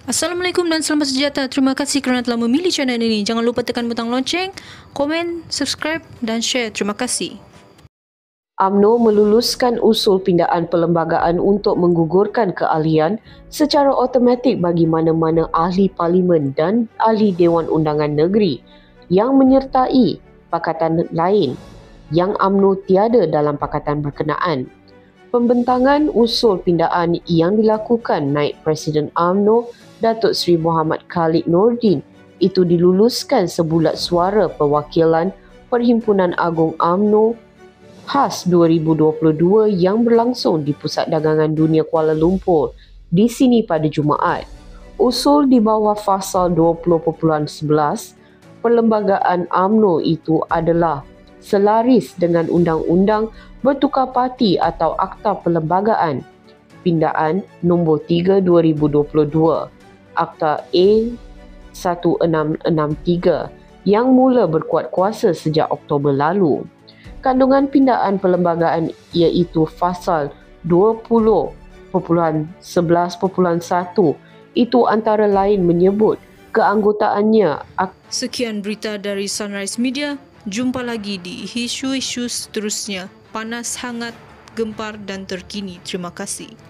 Assalamualaikum dan selamat sejahtera. Terima kasih kerana telah memilih channel ini. Jangan lupa tekan butang lonceng, komen, subscribe dan share. Terima kasih. UMNO meluluskan usul pindaan perlembagaan untuk menggugurkan keahlian secara automatik bagi mana-mana ahli parlimen dan ahli Dewan Undangan Negeri yang menyertai pakatan lain yang UMNO tiada dalam pakatan berkenaan. Pembentangan usul pindaan yang dilakukan Naib Presiden UMNO Datuk Seri Muhammad Khalid Nordin itu diluluskan sebulat suara perwakilan Perhimpunan Agung UMNO khas 2022 yang berlangsung di Pusat Dagangan Dunia Kuala Lumpur di sini pada Jumaat. Usul di bawah Fasal 20.11 Perlembagaan UMNO itu adalah selaris dengan Undang-Undang Bertukar Parti atau Akta Perlembagaan Pindaan nombor 3 2022 Akta A1663 yang mula berkuat kuasa sejak Oktober lalu. Kandungan pindaan perlembagaan iaitu Fasal 20.11.1 itu antara lain menyebut keanggotaannya. Sekian berita dari Sunrise Media. Jumpa lagi di isu-isu seterusnya. Panas, hangat, gempar dan terkini. Terima kasih.